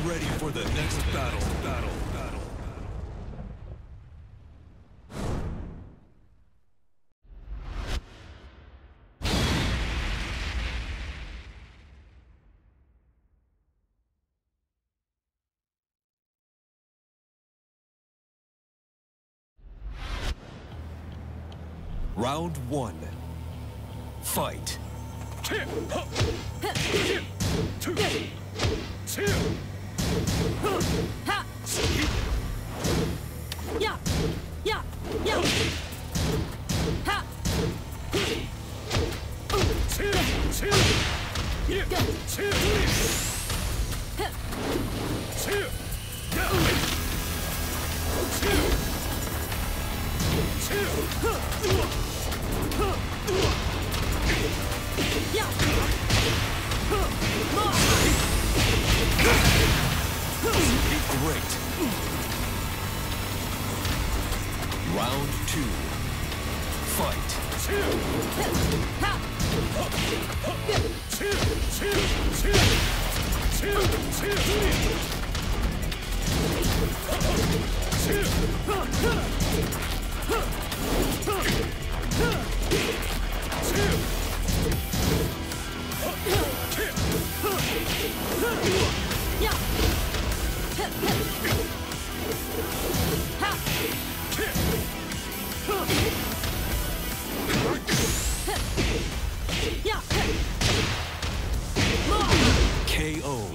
ready for the next battle. Round 1. Fight. Great. Round 2. Fight. KO.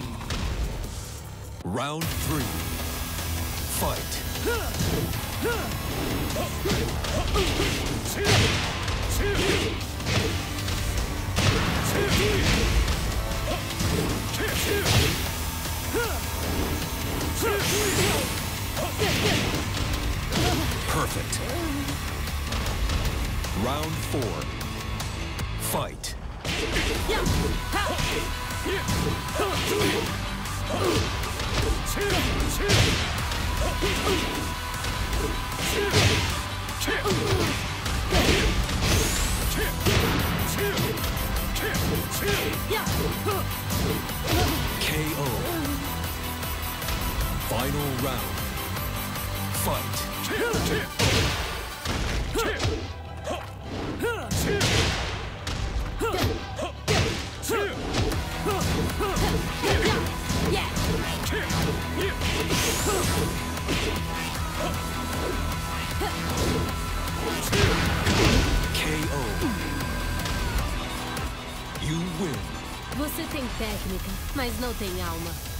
Round 3. Fight. Perfect. Round 4. Fight. KO. Final round. Fight. KO. You win. Você tem técnica, mas não tem alma.